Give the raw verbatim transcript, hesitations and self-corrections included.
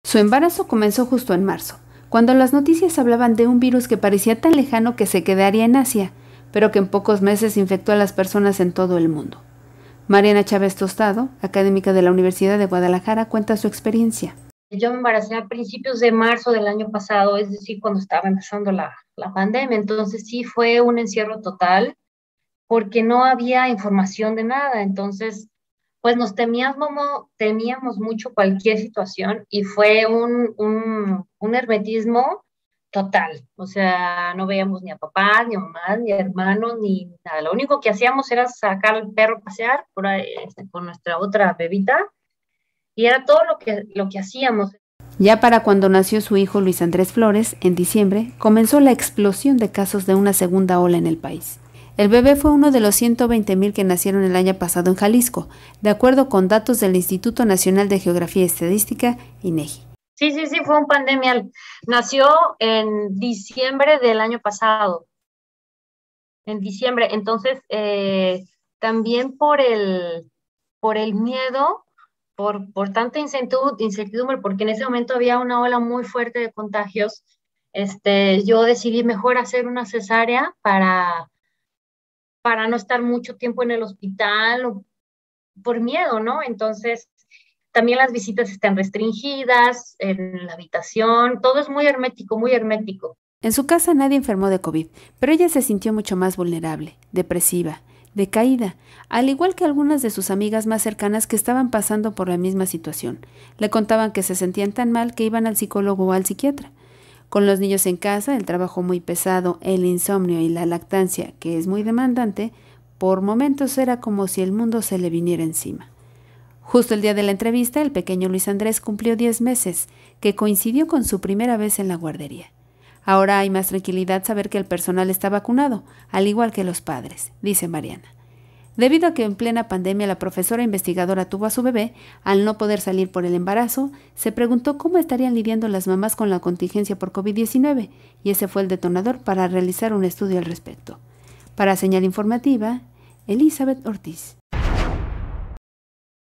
Su embarazo comenzó justo en marzo, cuando las noticias hablaban de un virus que parecía tan lejano que se quedaría en Asia, pero que en pocos meses infectó a las personas en todo el mundo. Mariana Chávez Tostado, académica de la Universidad de Guadalajara, cuenta su experiencia. Yo me embaracé a principios de marzo del año pasado, es decir, cuando estaba empezando la, la pandemia. Entonces sí fue un encierro total porque no había información de nada. Entonces, pues nos temíamos, temíamos mucho cualquier situación y fue un, un, un hermetismo total. O sea, no veíamos ni a papá, ni a mamá, ni a hermanos, ni nada. Lo único que hacíamos era sacar al perro a pasear por ahí, este, con nuestra otra bebita, y era todo lo que, lo que hacíamos. Ya para cuando nació su hijo Luis Andrés Flores, en diciembre, comenzó la explosión de casos de una segunda ola en el país. El bebé fue uno de los ciento veinte mil que nacieron el año pasado en Jalisco, de acuerdo con datos del Instituto Nacional de Geografía y Estadística, INEGI. Sí, sí, sí, fue un pandemial. Nació en diciembre del año pasado, en diciembre. Entonces, eh, también por el, por el miedo, por, por tanta incertidumbre, incertidumbre, porque en ese momento había una ola muy fuerte de contagios, este, yo decidí mejor hacer una cesárea para, para no estar mucho tiempo en el hospital, o por miedo, ¿no? Entonces, también las visitas están restringidas en la habitación, todo es muy hermético, muy hermético. En su casa nadie enfermó de COVID, pero ella se sintió mucho más vulnerable, depresiva, decaída, al igual que algunas de sus amigas más cercanas que estaban pasando por la misma situación. Le contaban que se sentían tan mal que iban al psicólogo o al psiquiatra. Con los niños en casa, el trabajo muy pesado, el insomnio y la lactancia, que es muy demandante, por momentos era como si el mundo se le viniera encima. Justo el día de la entrevista, el pequeño Luis Andrés cumplió diez meses, que coincidió con su primera vez en la guardería. Ahora hay más tranquilidad saber que el personal está vacunado, al igual que los padres, dice Mariana. Debido a que en plena pandemia la profesora investigadora tuvo a su bebé, al no poder salir por el embarazo, se preguntó cómo estarían lidiando las mamás con la contingencia por COVID diecinueve, y ese fue el detonador para realizar un estudio al respecto. Para Señal Informativa, Elizabeth Ortiz.